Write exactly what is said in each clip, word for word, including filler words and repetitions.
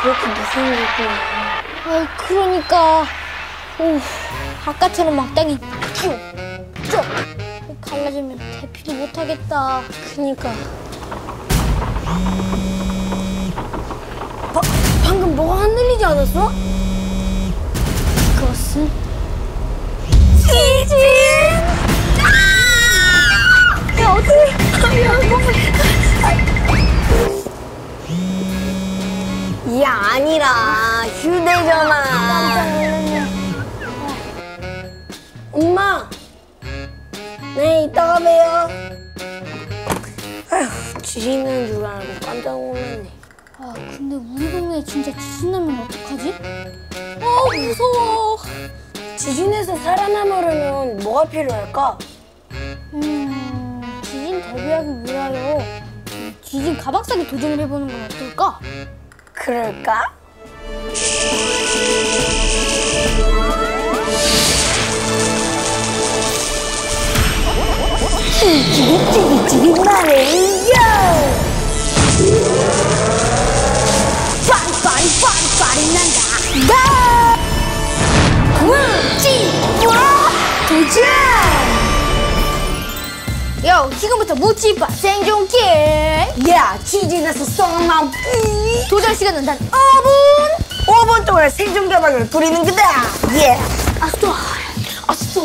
그렇게 무서운 거구나. 아, 그러니까 오, 아까처럼 막당이 쭉, 쭉 갈라지면 대피도 못하겠다. 그니까. 바, 방금 뭐가 흔들리지 않았어? 그것은 지진! 아! 야, 어떡해. 야, 너무... 야, 아니라 휴대전화. 깜짝 놀랐네. 엄마. 네, 이따가 봬요. 아휴, 지진인 줄 알고 깜짝 놀랐네. 아, 근데 우리 동네에 진짜 지진 나면 어떡하지? 아, 무서워. 지진에서 살아남으려면 뭐가 필요할까? 음, 지진 대비하기 위하여 지진 가방 싸기 도전을 해보는 건 어떨까? 그럴까? 찌릿찌릿찌릿 나는 이겨! 빠리빠리 빠리빠리 난다. 가! 뭉치! 와! 도전! 요, 지금부터 뭉치빠 생존 게임! 야, 지진에서 썩남기! 도전 시간은 단 오 분! 오 분 동안 생존 가방을 부리는 거다! 예! 아싸! 아싸!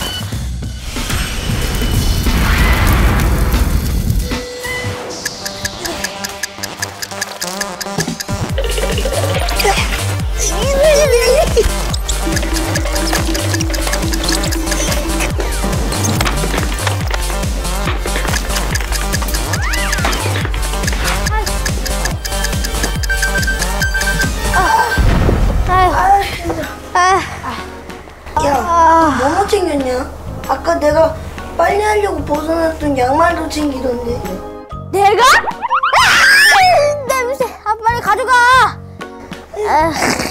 야, 뭐뭐 챙겼냐? 아까 내가 빨리 하려고 벗어놨던 양말도 챙기던데. 내가? 아! 냄새! 아, 빨리 가져가! 아,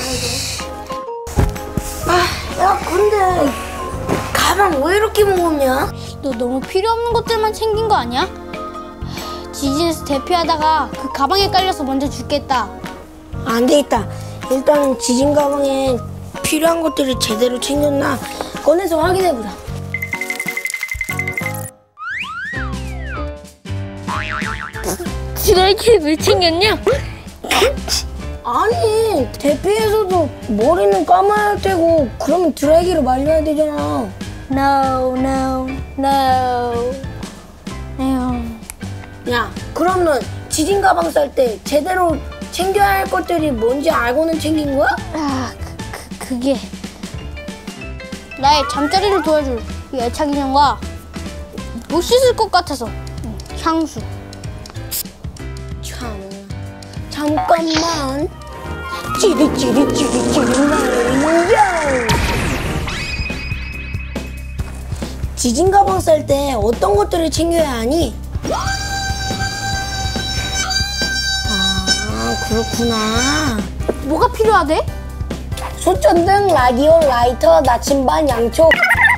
아, 야, 근데 가방 왜 이렇게 무겁냐? 너 너무 필요 없는 것들만 챙긴 거 아니야? 지진에서 대피하다가 그 가방에 깔려서 먼저 죽겠다. 안 되겠다. 일단 지진 가방에 필요한 것들을 제대로 챙겼나 꺼내서 확인해보자. 드라이기를 왜 챙겼냐? 아니, 대피해서도 머리는 감아야 할 테고 그러면 드라이기를 말려야 되잖아. No, no, no. 에휴. 야, 그러면 지진 가방 쌀 때 제대로 챙겨야 할 것들이 뭔지 알고는 챙긴 거야? 아, 그, 그, 그게 나의 잠자리를 도와줄 이 애착 인형과 못 씻을 것 같아서 음, 향수. 참, 잠깐만. 찌릿찌릿찌릿찌릿 나는 인형. 지진 가방 쌀 때 어떤 것들을 챙겨야 하니? 아, 그렇구나. 뭐가 필요하대? 손전등, 라디오, 라이터, 나침반, 양초.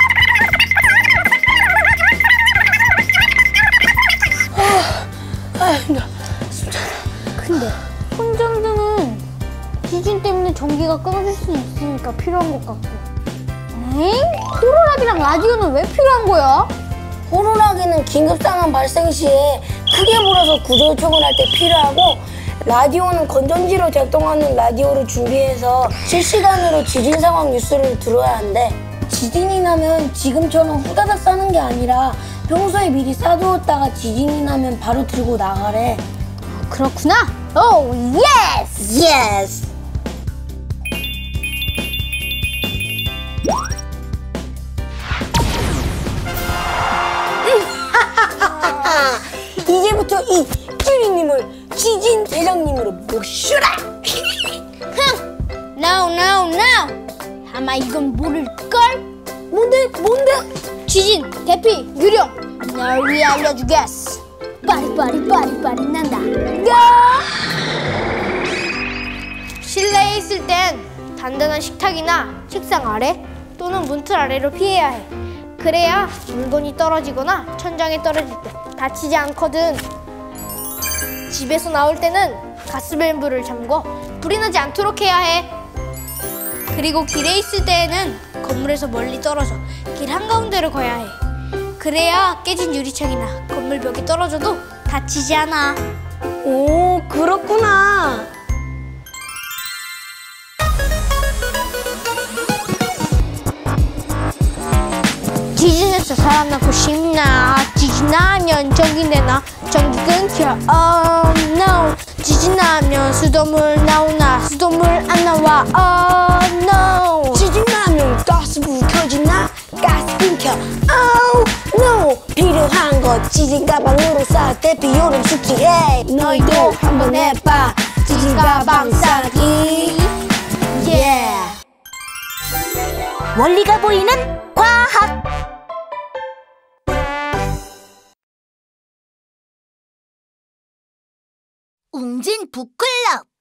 아, 아, 나 진짜. 근데 손전등은 지진 때문에 전기가 끊어질 수 있으니까 필요한 것 같고. 에잉? 호루라기랑 라디오는 왜 필요한 거야? 호루라기는 긴급 상황 발생 시에 크게 불어서 구조 요청을 할 때 필요하고, 라디오는 건전지로 작동하는 라디오를 준비해서 실시간으로 지진 상황 뉴스를 들어야 한대. 지진이 나면 지금처럼 후다닥 싸는 게 아니라 평소에 미리 싸두었다가 지진이 나면 바로 들고 나가래. 그렇구나. 오, 예스! 예스! 이제부터 이 쭈리님을 지진 대장님으로 모셔라! 흥! No, no, no! 아마 이건 모를걸? 뭔데? 뭔데? 지진, 대피, 유령! 널 위해 알려주겠어. 빠리빠리 빠리빠리 난다. 야! 실내에 있을 땐 단단한 식탁이나 책상 아래 또는 문틀 아래로 피해야 해. 그래야 물건이 떨어지거나 천장에 떨어질 때 다치지 않거든. 집에서 나올 때는 가스밸브를 잠궈 불이 나지 않도록 해야 해. 그리고 길에 있을 때에는 건물에서 멀리 떨어져 길 한가운데로 가야 해. 그래야 깨진 유리창이나 건물 벽에 떨어져도 다치지 않아. 오, 그렇구나. 지진에서 살아남고 싶나? 지진 나면 전기 내나? 전기 끊겨. Oh no. 지진 나면 수돗물 나오나? 수돗물 안 나와. Oh no. 지진 나면 가스불 켜지나? 가스 끊겨. Oh no. 필요한 것 지진 가방으로 쌀 때 비오름 숙지해. 너희도 한번 해봐. 지진 가방 싸기. Yeah. 원리가 보이는 과학. 웅진 북클럽.